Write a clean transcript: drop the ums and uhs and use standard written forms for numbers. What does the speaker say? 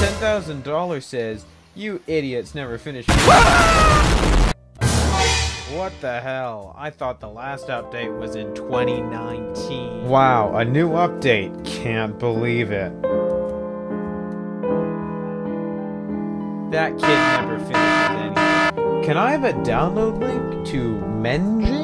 $10,000 says, "You idiots never finished." What the hell? I thought the last update was in 2019. Wow, a new update. Can't believe it. That kid never finishes anything. Can I have a download link to Menji?